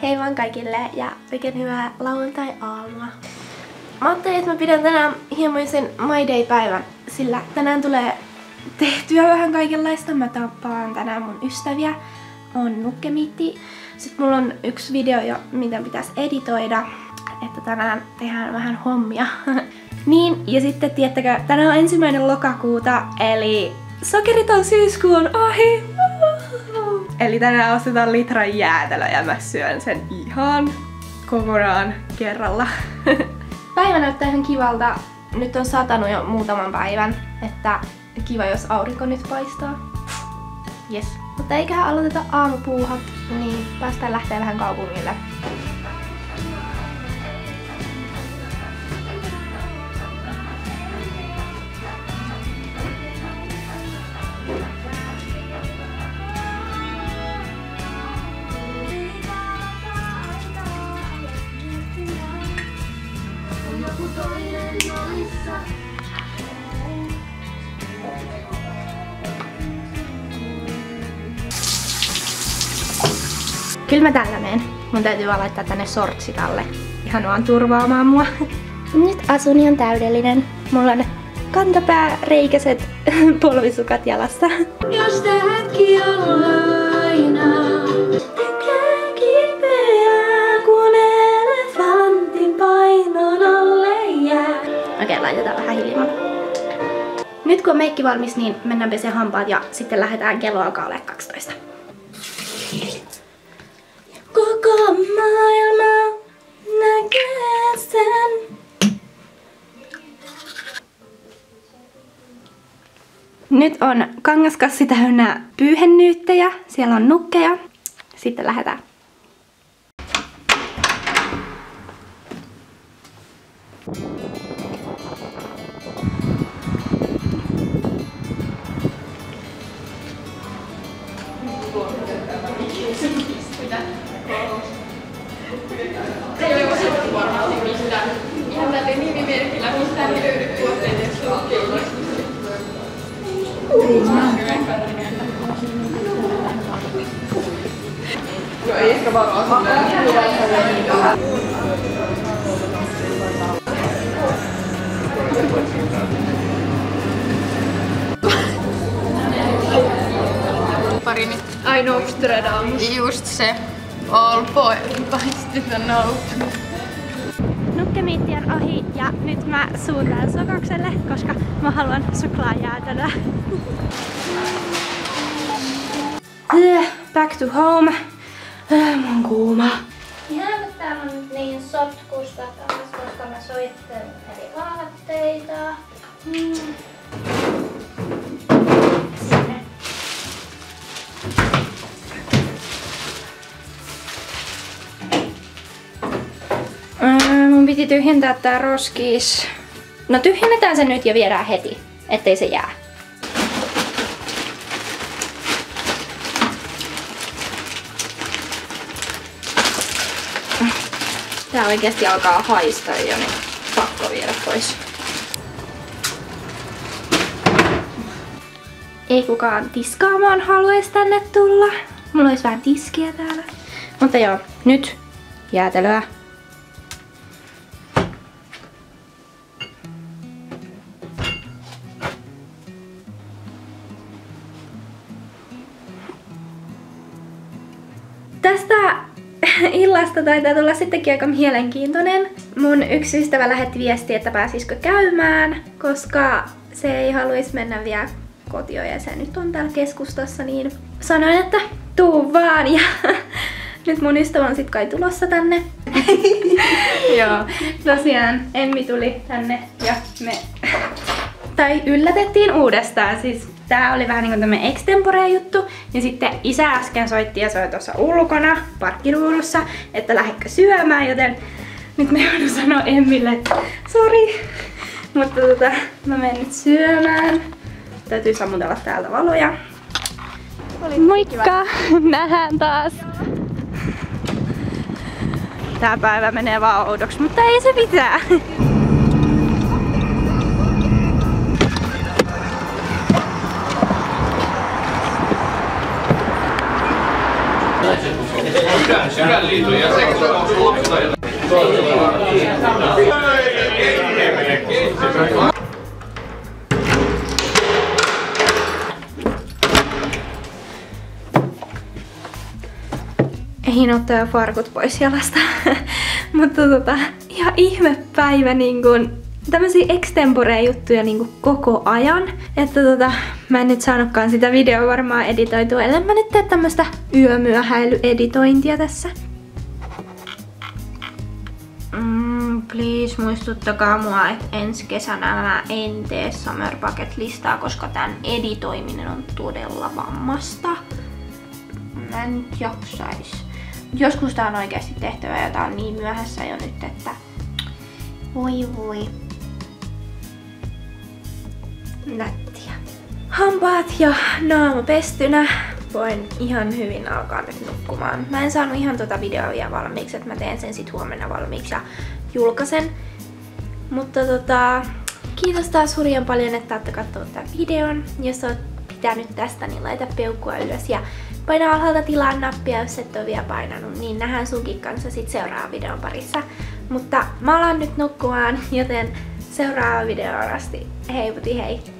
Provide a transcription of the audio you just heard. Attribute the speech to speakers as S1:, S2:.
S1: Hei vaan kaikille ja oikein hyvää lauantai-aamua. Mä ajattelin, että mä pidän tänään hiemoisen My Day-päivän, sillä tänään tulee tehtyä vähän kaikenlaista. Mä tapaan tänään mun ystäviä, on nukkemiitti. Sitten mulla on yksi video, mitä pitäisi editoida, että tänään tehdään vähän hommia. Niin, ja sitten tiettäkö, tänään on 1. lokakuuta, eli sokeriton syyskuun ohi! Eli tänään ostetaan litran jäätelö ja mä syön sen ihan kokonaan kerralla. Päivä näyttää ihan kivalta. Nyt on satanut jo muutaman päivän, että kiva jos aurinko nyt paistaa. Yes. Mutta eiköhän aloiteta aamupuuhat, niin päästään lähteä vähän kaupungille. Kyllä mä tällä meen. Mun täytyy vaan laittaa tänne sortsit alle. Ihan vaan turvaamaan mua. Nyt asuni on täydellinen. Mulla on kantapääreikäiset polvisukat jalassa. Jos tää hetki on aina, tekee kipeää, kun elefantin painon alle jää. Okei, laitetaan vähän hiljaa. Nyt kun on meikki valmis, niin mennään pesee hampaat ja sitten lähdetään, kello alkaa olla 12. Koko maailma näkee sen. Nyt on kangaskassi täynnä pyyhennyyttejä. Siellä on nukkeja. Sitten lähdetään. Ihan tälle nimimerkillä, mistä ei löydy tuotteita, jos on kelloista. Joo, ei ehkä varaa silleen.
S2: Parini.
S1: I know Stradamus.
S2: Just se. All boys to the note.
S1: Nukkemiitti on ohi ja nyt mä suuntaan Sokokselle, koska mä haluan suklaajäätelöä. Back to home. Mä oon kuuma. Ihan kun täällä on nyt niin sotkusta taas, koska mä soittelen eri vaatteita. Mun piti tyhjentää tää roskis. No tyhjennetään se nyt ja viedään heti, ettei se jää. Tää oikeesti alkaa haistaa jo, niin pakko viedä pois. Ei kukaan tiskaamaan haluaisi tänne tulla. Mulla olisi vähän tiskiä täällä. Mutta joo, nyt jäätelöä. Tästä illasta taitaa tulla sittenkin aika mielenkiintoinen. Mun yksi ystävä lähetti viestiä, että pääsisikö käymään, koska se ei haluaisi mennä vielä kotiin ja se nyt on täällä keskustassa, niin sanoin, että tuu vaan ja nyt mun ystävä on sit kai tulossa tänne. Joo, tosiaan Emmi tuli tänne ja me yllätettiin uudestaan. Siis tää oli vähän niinku tämmönen extempore juttu. Ja sitten isä äsken soitti ja se oli tuossa ulkona parkkiruudussa, että lähdekö syömään, joten nyt me joudun sanoa Emmille, että sori. Mutta mä menen nyt syömään. Täytyy sammutella täältä valoja. Moikka! Nähdään taas! Tää päivä menee vaan oudoksi, mutta ei se mitään.
S3: Sydänliiton jäsen.
S1: Ehin ottaa jo farkut pois jalasta. Mutta ihan ihme päivä tämmösiä extempore-juttuja koko ajan. Että mä en nyt saanutkaan sitä videoa varmaan editoitua, ellei mä nyt tee tämmöstä yömyöhäilyeditointia tässä. Please muistuttakaa mua, että ensi kesänä mä en tee Summer Bucket listaa, koska tän editoiminen on todella vammasta. Mä en nyt jaksais. Joskus tää on oikeasti tehtävä ja tää on niin myöhässä jo nyt, että voi. Nättiä. Hampaat ja naama pestynä. Voin ihan hyvin alkaa nyt nukkumaan. Mä en saanut ihan tota videoa vielä valmiiksi, että mä teen sen sit huomenna valmiiksi ja julkaisen. Mutta kiitos taas hurjan paljon, että olette katsoneet tämän videon. Jos oot pitänyt tästä, niin laita peukkua ylös ja paina alhaalta tilaa nappia, jos et ole vielä painanut, niin nähdään sunkin kanssa sit seuraavan videon parissa. Mutta mä alan nyt nukkumaan, joten seuraava videoon asti. Hei puti hei!